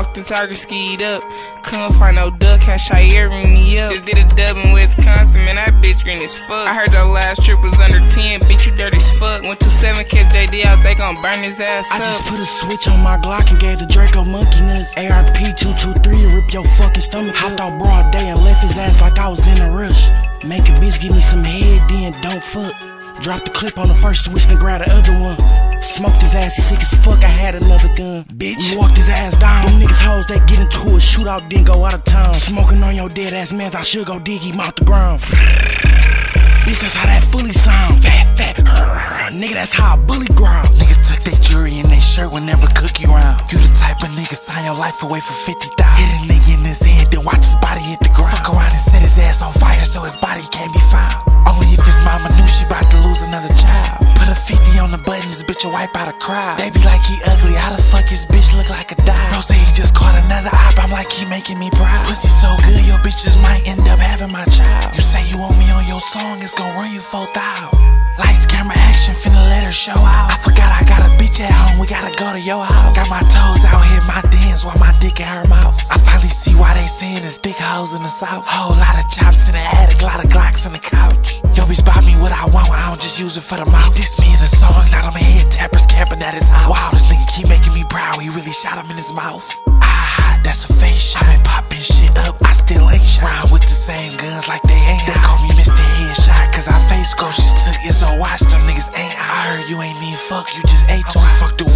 walked the target skied up. Couldn't find no duck, had Shire ring me up. Just did a dub in Wisconsin, man, that bitch green as fuck. I heard your last trip was under 10, bitch, you dirty as fuck. Went to 7, kept JD out, they gon' burn his ass up. I just put a switch on my Glock and gave the Draco monkey nuts. ARP 223 and rip your fucking stomach. Hopped out broad day and left his ass like I was in a rush. Make a bitch give me some head, then don't fuck. Drop the clip on the first switch, then grab the other one. Smoked his ass, he sick as fuck, I had another gun. Bitch, we walked his ass down. Them niggas hoes that get into a shootout, then go out of town. Smoking on your dead ass mans, I should go dig him out the ground. Bitch, that's how that fully sound. Fat, nigga, that's how I bully ground. Niggas took their jewelry in their shirt whenever Kookei round. You the type of nigga sign your life away for 50,000. Hit a nigga in his head, then watch his body hit the ground. Fuck around and set his ass on fire so his body can't be found. Only if his mama knew she about to lose another child. Put a 50 on the button, this bitch will wipe out a crowd. They be like he ugly, how the fuck his bitch look like a dog? Bro say he just caught another op, I'm like he making me proud. Pussy so good, your bitches might end up having my child. You say you want me on your song, it's gon' run you 4,000. Lights, camera, action, finna let her show out. I forgot I got a bitch at home, we gotta go to your house. Got my toes out here, my dance while my dick in her mouth. I finally see why they saying there's thick hoes in the south. Whole lot of chops in the attic, lot of Glocks in the couch. Yo bitch buy me what I want, I don't just use it for the mouth. He dissed me in the song, now I'm head tappers camping at his house. Wow, this nigga keep making me proud, he really shot him in his mouth. Ah, that's a face shot. I been popping shit up, I still ain't shot. Round with the same guns like they ain't. They call me Mr. Headshot, cause I face coaches took it, so watch them niggas ain't. I heard you ain't mean fuck, you just ate to. I fucked the